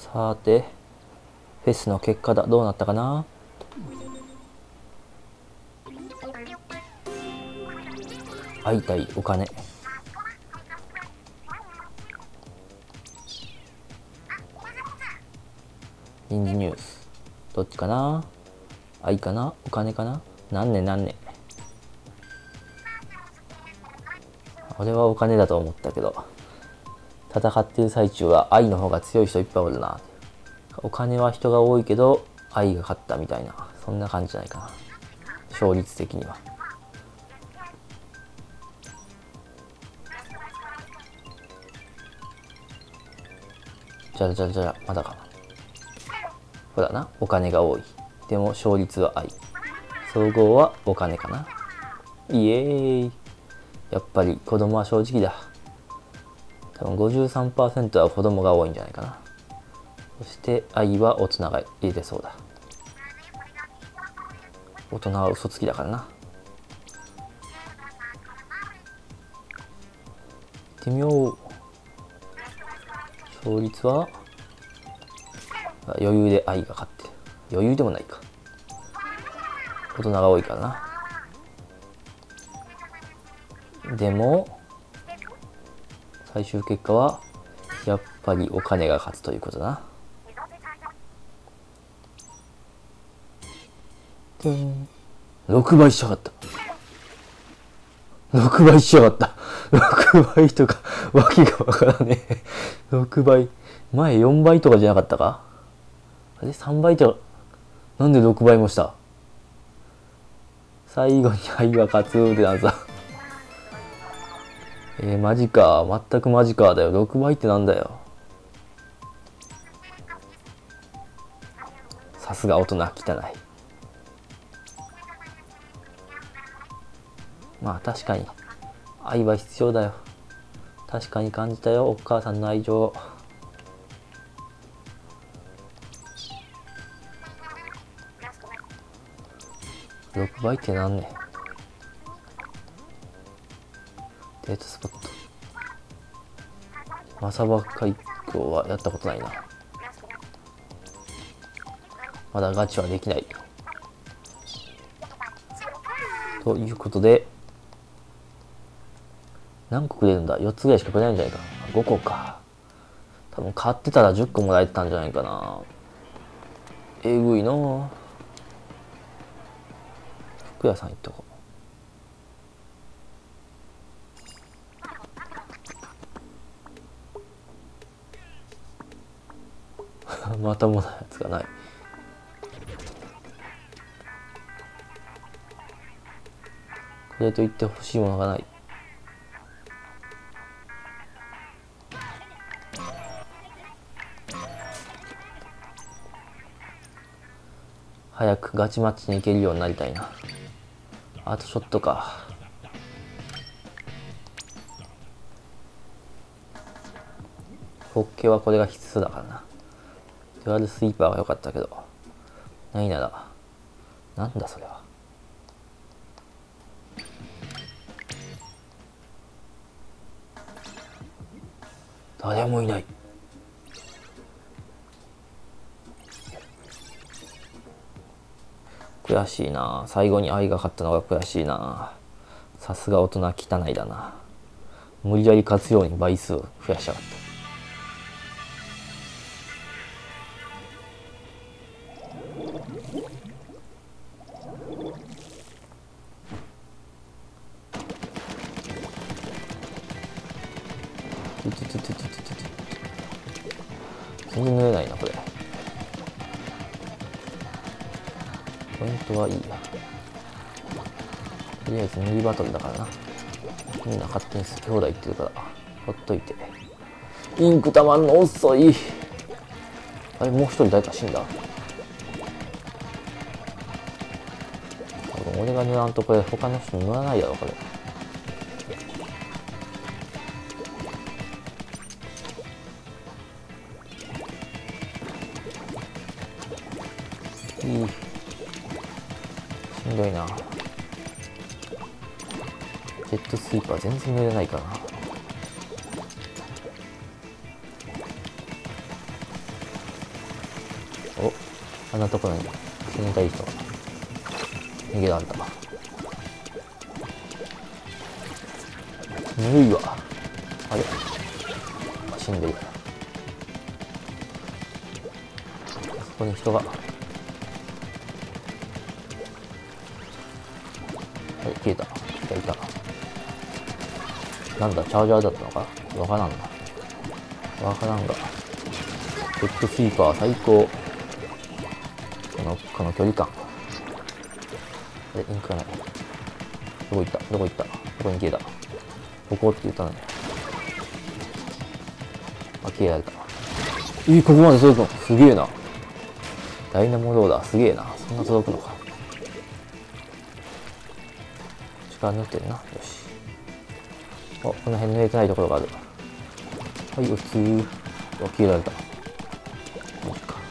さてフェスの結果だ。どうなったかな。会いたいお金。臨時ニュース。どっちかな。愛かなお金かな。何年。俺はお金だと思ったけど、戦っている最中は愛の方が強い人いっぱいおるな。お金は人が多いけど愛が勝ったみたいな、そんな感じじゃないかな、勝率的には。じゃまだかな。ほらな、お金が多い。でも勝率は愛。総合はお金かな。イエーイ。やっぱり子供は正直だ。多分 53% は子供が多いんじゃないかな。そして愛は大人が入れてそうだ。大人は嘘つきだからな。行ってみよう。勝率は余裕で愛が勝ってる。余裕でもないか、大人が多いからな。でも最終結果はやっぱりお金が勝つということだな。6倍しやがった。6倍しやがった。6倍とかわけがわからねえ。6倍。前4倍とかじゃなかったか。あれ3倍とか。なんで6倍もした。最後に愛が勝つってなんさ。マジか。全くマジかだよ。6倍ってなんだよ。さすが大人汚い。まあ確かに愛は必要だよ。確かに感じたよ、お母さんの愛情。6倍ってなんね。デートスポット。マサバ海峡はやったことないな。まだガチはできない。ということで、何個くれるんだ。4つぐらいしかくれないんじゃないかな。5個か。多分買ってたら10個もらえてたんじゃないかな。えぐいなぁ。服屋さん行っとこう。まともなやつがない。これといって欲しいものがない。早くガチマッチに行けるようになりたいな。あとちょっとか。ホッケはこれが必須だからな。デュアルスイーパーが良かったけど、ないならなんだそれは。誰もいない。悔しいな。最後に愛が勝ったのが悔しいな。さすが大人汚いだな。無理やり勝つように倍数を増やしやがった。全然塗れないなこれ。ポイントはいいや。とりあえず塗りバトルだからな。みんな勝手に好き放題言ってるからほっといて。インクたまんの遅い。あれもう一人誰か死んだ。俺が塗らんとこれ他の人塗らないだろこれ。しんどいな。ジェットスイーパー全然塗れないからな。 あんなところに死にたい人が逃げられた。ぬるいわ。あれ、死んでる。あそこに人が。はい、消えた。いた。なんだ、チャージャーだったのかわからんな。わからんが。ヘッドスイーパー最高。この距離感。あれ、インクがない。どこ行ったどこに消えた。ここって言ったのに。あ、消えられた。ここまで届くのすげえな。ダイナモローダーすげえな。そんな届くのか。力抜いてるな。よし。あ、この辺抜いてないところがある。はい、落ち着く。あ、消えられた。マジか。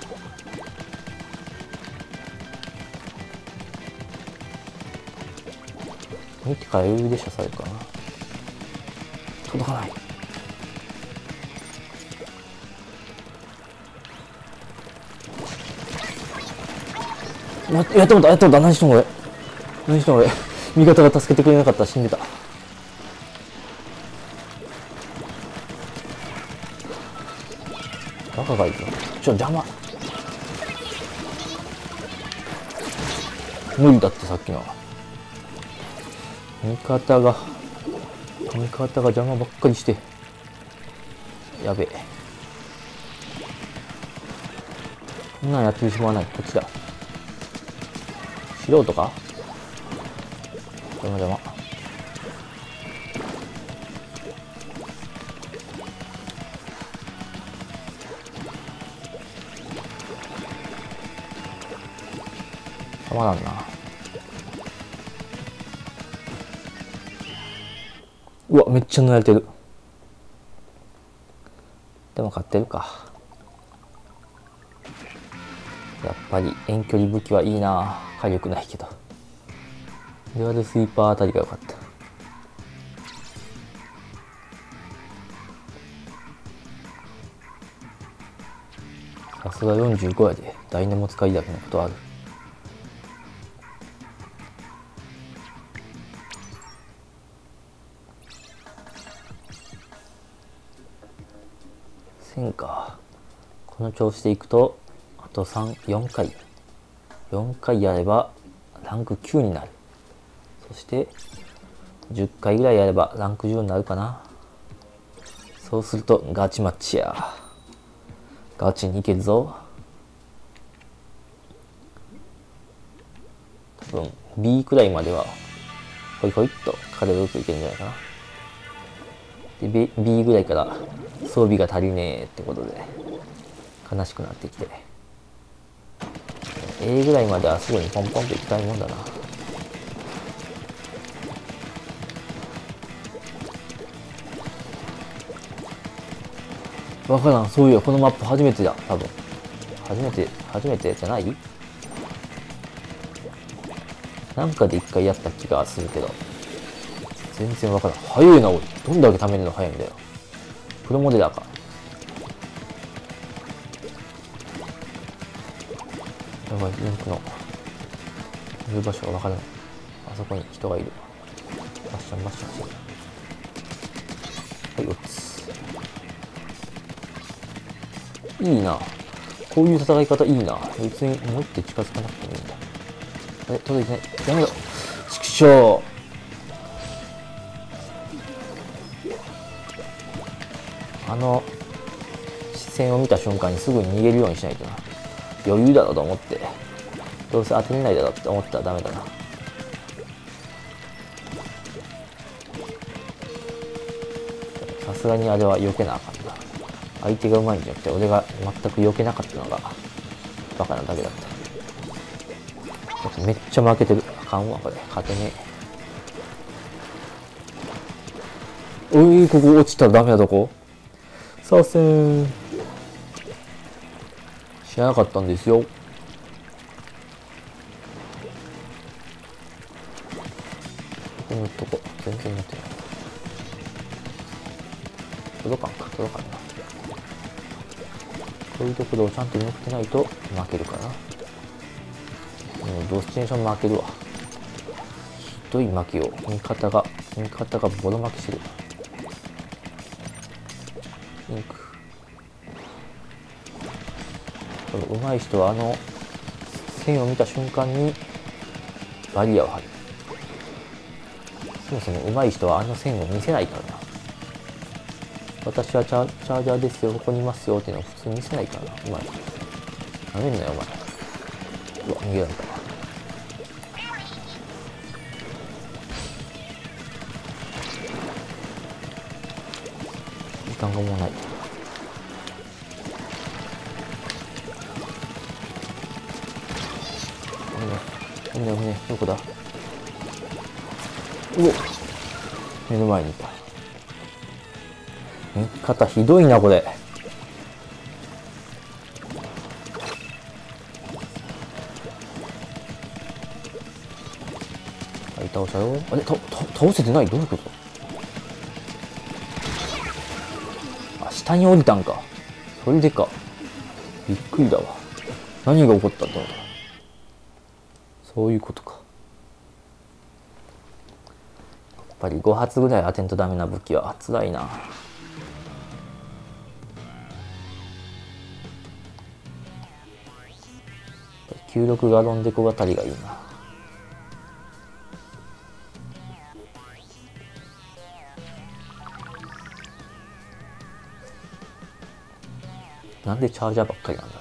見てから余裕で射されるかな。届かない。やったことやったこと。何しとん俺。味方が助けてくれなかったら死んでた。バカがいるの。邪魔。無理だってさっきのは。味方が邪魔ばっかりして。やべえ。こんなんやってる暇はない。こっちだ。素人か？邪魔。たまらんな。うわ、めっちゃ塗られてる。でも勝ってるか。やっぱり遠距離武器はいいな。火力ないけど。デュアルスイーパーあたりが良かった。さすが45やで。ダイナモ使いだけのことある。1000か。この調子でいくとあと4回やればランク9になる。そして10回ぐらいやればランク10になるかな。そうするとガチマッチや。ガチにいけるぞ。多分 B くらいまではほいほいっと軽くいけるんじゃないかな。で B ぐらいから装備が足りねえってことで悲しくなってきて、 A ぐらいまではすぐにポンポンといきたいもんだな。わからん。そういやこのマップ初めてだ。多分初めてじゃない？なんかで一回やった気がするけど全然わからん。早いなおい。どんだけ貯めるの早いんだよ。プロモデラーか。やばい、リンクのいる場所がわからない。あそこに人がいる。バッシャンしてる。はい、撃つ。いいな。こういう戦い方いいな。別にもう一手近づかなくてもいいんだ。あれ、届いてない。やめろ。畜生。あの視線を見た瞬間にすぐに逃げるようにしないとな。余裕だろうと思って。どうせ当てれないだろうって思ったらダメだな。さすがにあれは避けなあかんな。相手がうまいんじゃなくて俺が全く避けなかったのがバカなだけだった。めっちゃ負けてる。あかんわこれ。勝てねえ。おい、ここ落ちたらダメなとこ。さあせん。知らなかったんですよ。ここのとこ全然持ってない。届かんな。こういうところをちゃんと見送ってないと負けるかな。 ドスティネーション負けるわ。ひどい負けを味方がボロ負けしてる。インク上手い人はあの線を見た瞬間にバリアを張る。そもそも上手い人はあの線を見せないからな。私はチャージャーですよ、ここにいますよっていうのを普通に見せないからな。うまい。なめんなよお前。うわ、逃げられた。時間がもうない。どこだ。うお、目の前にいた。味方ひどいなこれ。はい、倒したよ。あれ、倒せてない。どういうこと。あ、下に降りたんか。それでか。びっくりだわ。何が起こったんだろう。そういうことか。やっぱり5発ぐらい当てんとダメな武器はつらいな。96ガロンデコ型りがいいな。なんでチャージャーばっかりなんだろ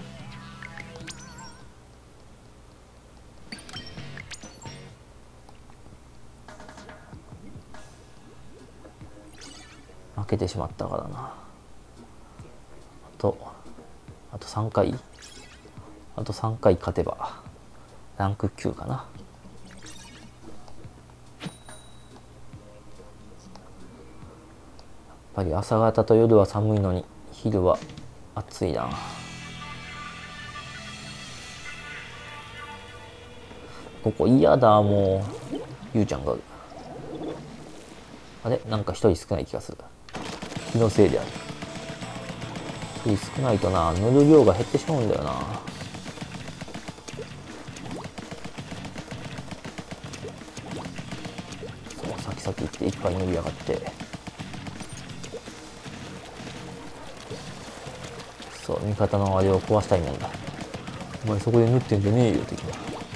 う。負けてしまったからな。あと3回勝てばランク9かな。やっぱり朝方と夜は寒いのに昼は暑いな。ここ嫌だ。もうゆうちゃんがあれ、なんか一人少ない気がする。気のせいである。一人少ないとな、塗る量が減ってしまうんだよな。そう、先々行っていっぱい塗りやがって。そう、味方のあれを壊したいもんだ。お前そこで塗ってんじゃねえよ的な。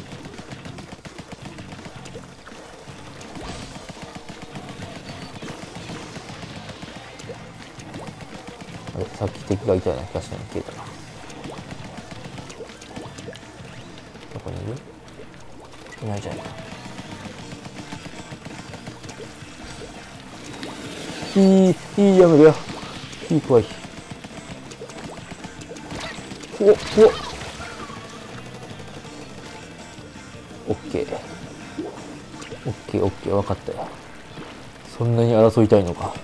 あれ、さっき敵がいたような気がしたのに消えたな。どこにいる？いないじゃないか。いいやめろよ。怖い。オッケー、分かったよ。そんなに争いたいのか。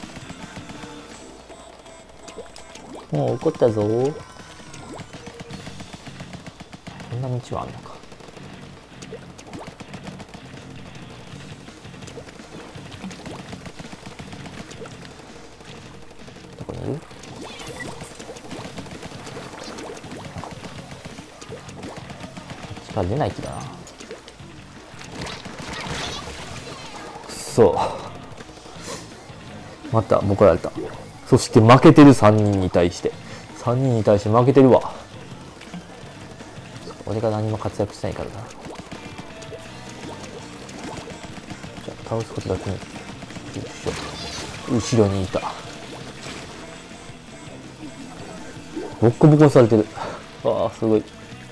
もう怒ったぞ。こんな道はあるのか。どこにいる？力出ない気だな。くそ、またボコられた。そして負けてる。3人に対して負けてるわ。俺が何も活躍しないからな。じゃあ倒すことだけに。後ろにいた。ボッコボコにされてる。ああ、すごい。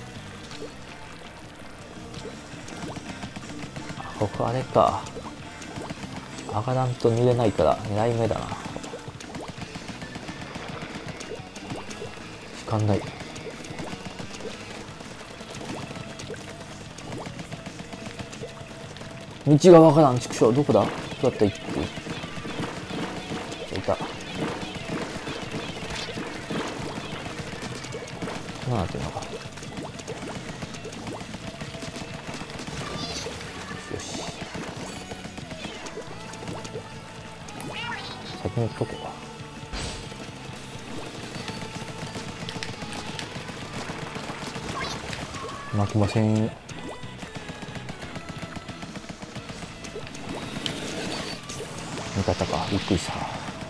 ここあれか。上がらんと見れないから狙い目だな。時間ない。道がわからん。畜生、どこだ？どうやって行く？いた。何なってるのか。よし。先に行くとこか。 負けません。味方か、びっくりした。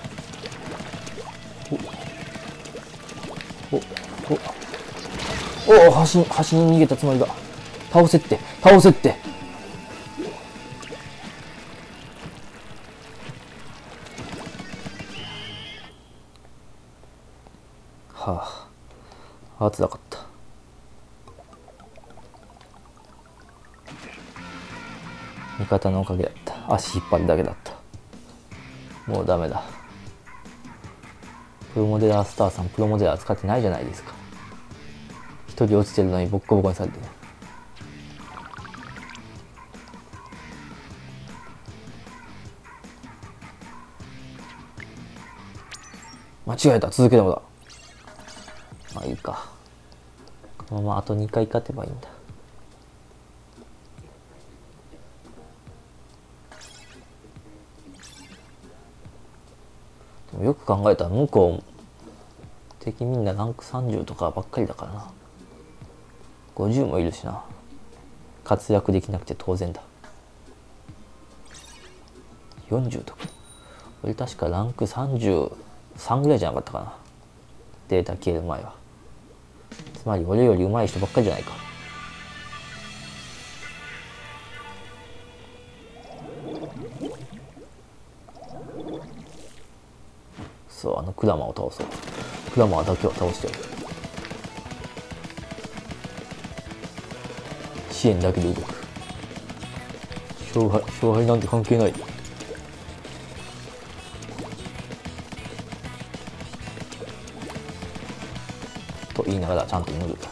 お端に逃げたつもりが。倒せって。はあ、つらかった。味方のおかげだった。足引っ張るだけだった。もうダメだ。プロモデラースターさん、プロモデラー使ってないじゃないですか。一人落ちてるのにボッコボコにされてね。間違えた。続けたのだ。まあいいか。このままあと2回勝てばいいんだ。でもよく考えたら向こう敵みんなランク30とかばっかりだからな。50もいるしな。活躍できなくて当然だ。40とか。俺確かランク33ぐらいじゃなかったかな。データ消える前は。つまり俺より上手い人ばっかりじゃないか。そう、クラマを倒そう。クラマだけは倒してやる。支援だけで動く。勝敗なんて関係ない。と言いながらちゃんと塗る。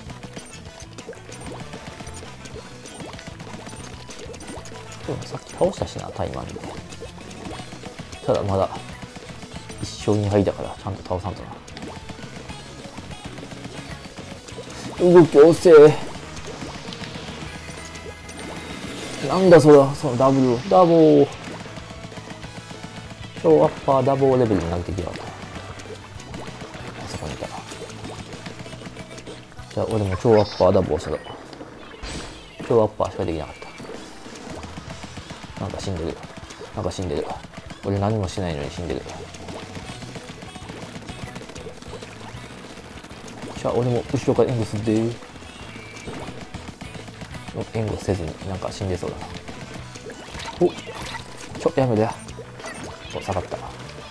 でもさっき倒したしな、タイマンで。ただまだ1勝2敗だからちゃんと倒さんとな。動き遅え。なんだそのダボー。超アッパーダボーレベルになってきた。あそこにいた。じゃあ俺も超アッパーダボーしたら。超アッパーしかできなかった。なんか死んでる。俺何もしないのに死んでる。じゃあ俺も後ろから援護するで。援護せずになんか死んでそうだな。やめろや。下がった。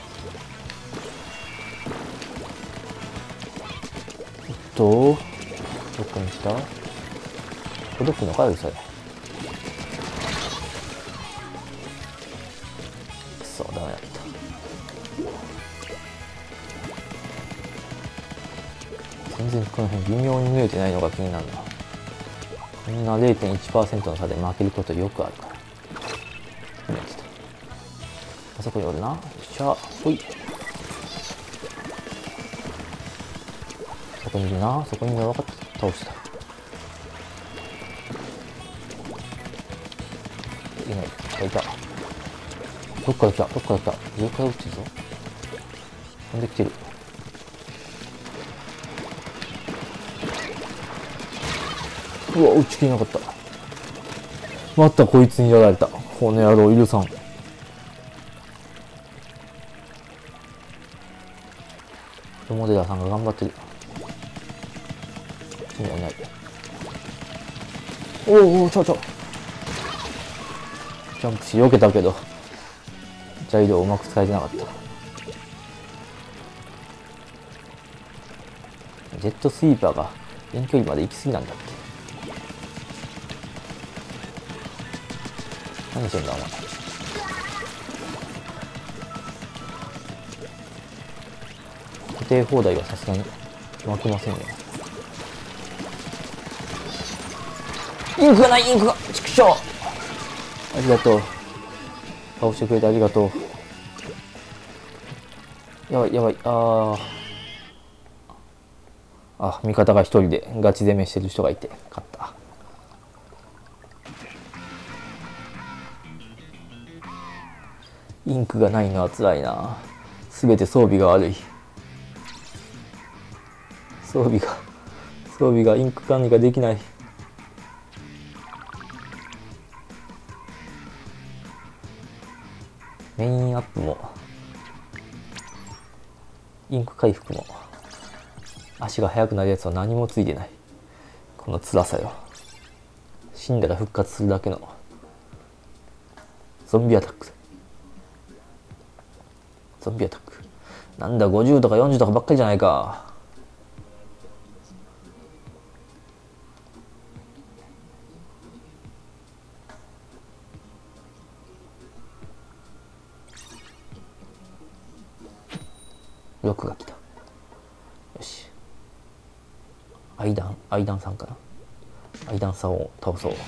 どこに来た？届くのかよそれ。くそ、ダメだった。全然この辺微妙に見えてないのが気になるな。こんな 0.1% の差で負けることよくあるから。あそこにおるな。よっしゃ、ほい。そこにいるな。そこにいるの分かった。倒した。いない。いた。どっから来た。上から撃ってるぞ。飛んできてる。うわ、撃ちきれなかった。またこいつにやられた。この野郎許さん。プロモデラーさんが頑張ってる。いないいない。ちょ。ジャンプし避けたけど、ジャイロをうまく使えてなかった。ジェットスイーパーが遠距離まで行き過ぎなんだって。何してんだお前。固定放題はさすがに負けませんね。インクがない。畜生。ありがとう。倒してくれてありがとう。やばい。味方が一人でガチ攻めしてる人がいて勝った。インクがないのは辛いな。すべて装備が悪い。装備がインク管理ができない。 メインアップもインク回復も足が速くなるやつは何もついてない。この辛さよ。死んだら復活するだけのゾンビアタック。ゾンビアタックなんだ、50とか40とかばっかりじゃないか。6が来た。よし、アイダンさんかな。アイダンさんを倒そう。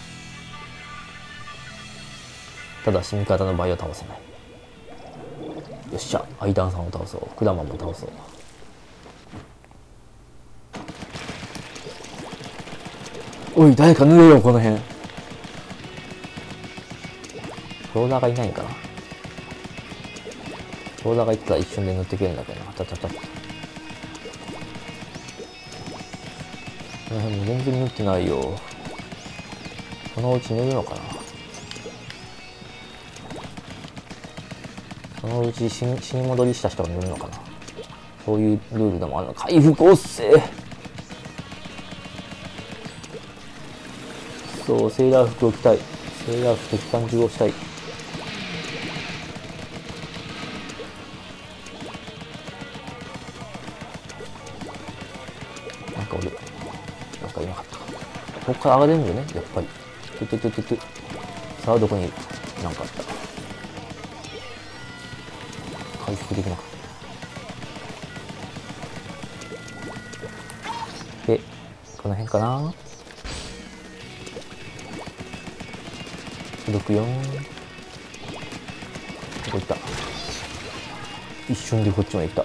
ただし味方の場合は倒せない。よっしゃ、アイダンさんを倒そう。クラマンも倒そう。おい、誰か濡れよこの辺。ローダーがいないんかな。ローダーがいったら一瞬で塗ってくれるんだけどな。この辺も全然塗ってないよ。そのうち塗るのかな。そのうち死に戻りした人が塗るのかな。そういうルールでもあるの。回復おっせー。そう、セーラー服を着たい。セーラー服と機関銃をしたい。なんかおる。なんかいなかったか。ここから上がれるんだよね、やっぱり。さあ、どこにいる。なんかあった。回復できなかった。で、この辺かな。届くよー。どこ行った。一瞬でこっちまで行った。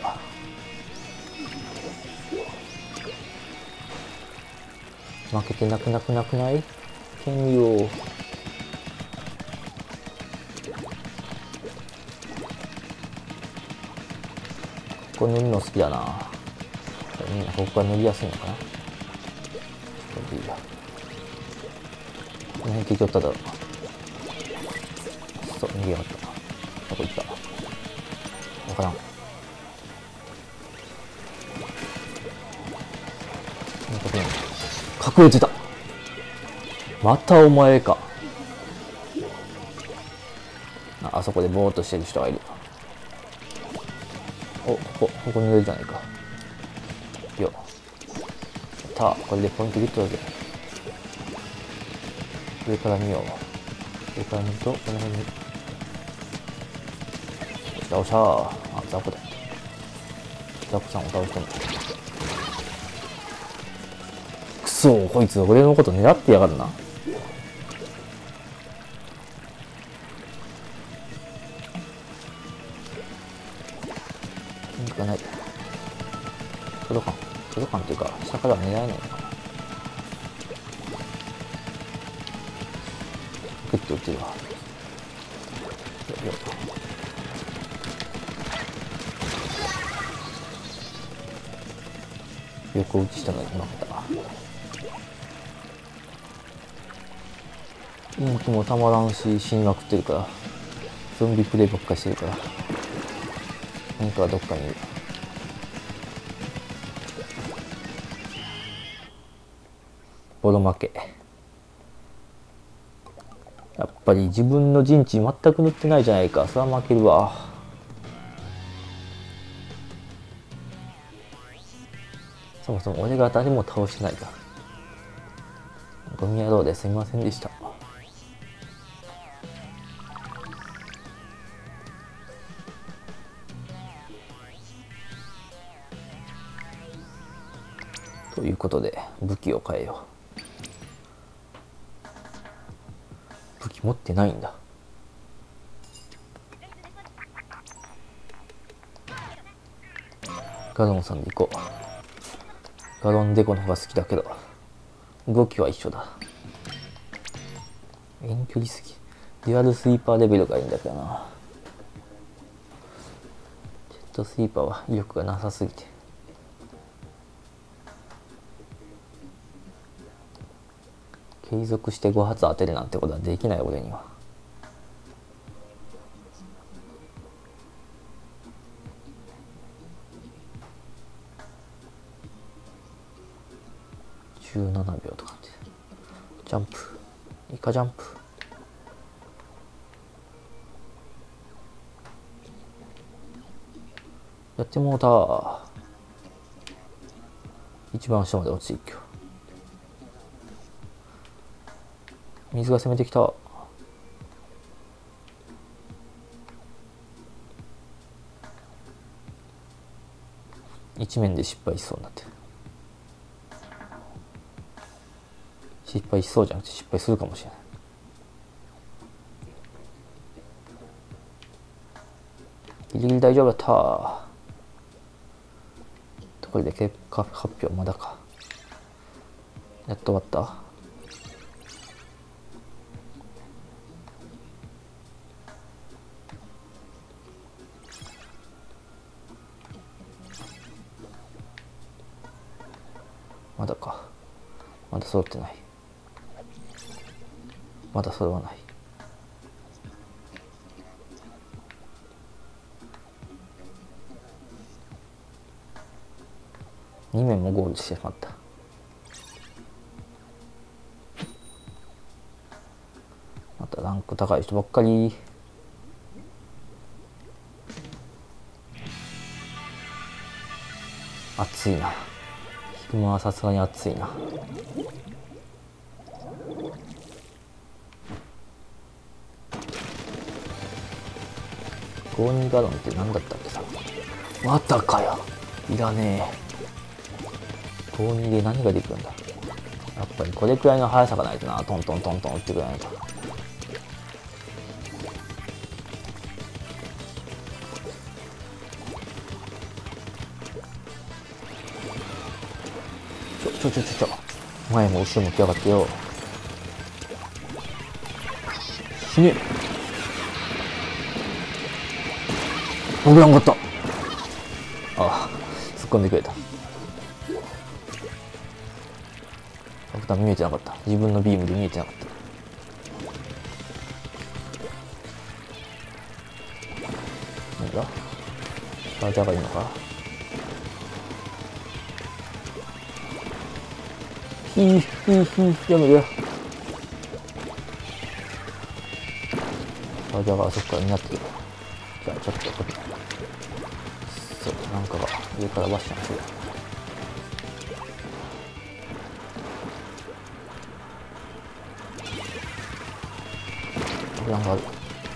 負けてなくない剣利を。ここ塗るの好きだな。みんなここが塗りやすいのかな。これでいいや。この辺敵おっただろう。そう、逃げやがった。どこ行った。わからん。隠れてた。またお前か。あそこでぼーっとしてる人がいる。お、ここにいるじゃないか。よっ。これでポイントゲットだぜ。上から見よう。上から見ると、この辺に。よっしゃー。あ、ザコだ。ザコさんを倒しても。くそー、こいつ俺のこと狙ってやがるな。なんかない。届かんっていうか、下からは狙えないのかな。グッと打ってるわ。横打ちしたのにうまかった。インクもたまらんし、死にまくってるから。ゾンビプレイばっかりしてるから。インクはどっかにいる。ボロ負け。やっぱり自分の陣地全く塗ってないじゃないか。それは負けるわ。そもそも俺が誰も倒してないから。ゴミ野郎ですみませんでした。ということで武器を変えよう。武器持ってないんだ。ガロンさんで行こう。ガロンデコの方が好きだけど動きは一緒だ。遠距離すぎ。デュアルスイーパーレベルがいいんだけどな。ジェットスイーパーは威力がなさすぎて。継続して5発当てるなんてことはできない俺には。 17秒とかって。ジャンプ、イカジャンプ。やってもうた。一番下まで落ちていくよ。水が攻めてきた。一面で失敗しそうになってる。失敗しそうじゃなくて失敗するかもしれない。ギリギリ大丈夫だった。これで結果発表まだか。やっと終わった。まだか。まだ揃ってない。まだ揃わない。2面もゴールしてしまった。またランク高い人ばっかり。暑いな。昼間はさすがに暑いな。52ガロンって何だったっけさ。またかよ。いらねえ。52で何ができるんだ。やっぱりこれくらいの速さがないとな。トントントントン打ってくれないと。ちょ。前も後ろ向きやがってよ。死ね。危なかった。ああ、突っ込んでくれた。爆弾見えてなかった。自分のビームで見えてなかった。なんだ、チャージャーがいいのか。やめろよ。チャージャーがあそこからになってくる。じゃあちょっとそう、なんかが上からバッシャンする。なんかある。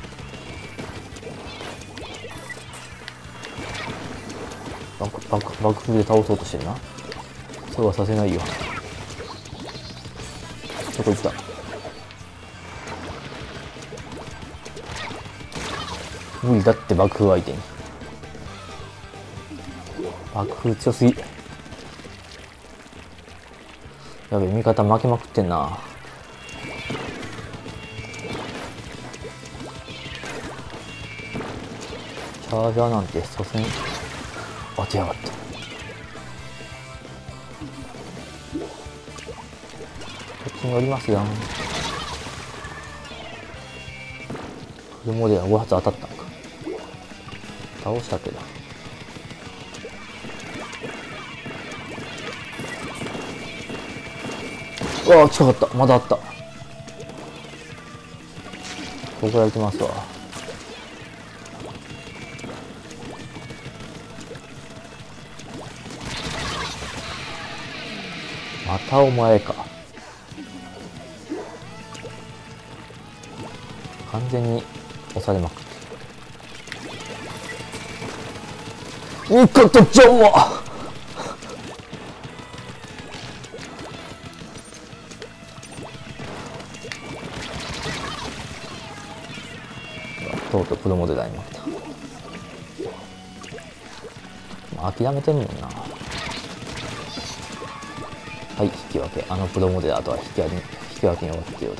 爆風で倒そうとしてるな。そうはさせないよ。どこ行った。無理だって爆風相手に。爆風強すぎ。やべえ、味方負けまくってんな。チャージャーなんて所詮当てやがった。こっちにおりますやん。フルモデルは5発当たったのか。倒したけど。うわあ、近かった。まだあった。ここから行きますわ。またお前か。完全に押されまくって。味方ちゃんはとうとうプロモデラーになった。諦めてるもんな。はい、引き分け。あのプロモデラーとは引き分けに終わったようだ。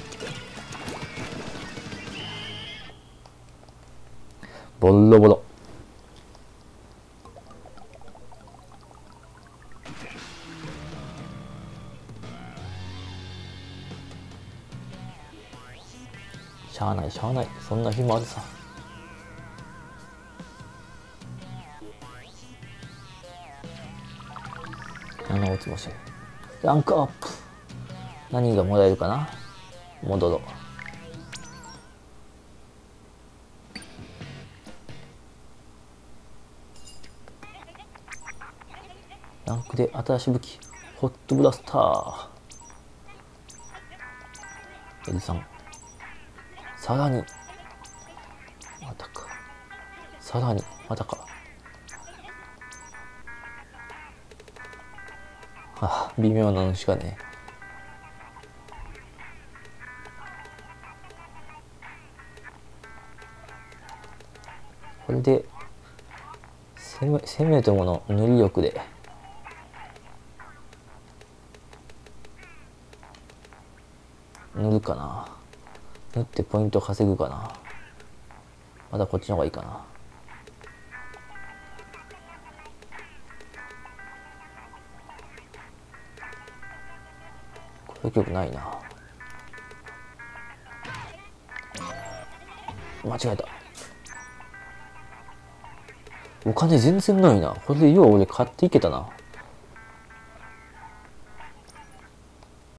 ボロボロ。しゃあない。そんな日もあるさ。7落ちもしない。 ランクアップ。何がもらえるかな。戻ろう。ランクで新しい武器、ホットブラスター。L3。さらに。またか。さらに、またか。あ、微妙なのしかね。これで、攻めてもの塗り力で。塗るかな。塗ってポイント稼ぐかな。まだこっちの方がいいかな。これ曲ないな。間違えた。お金全然ないな。これでよう俺買っていけたな。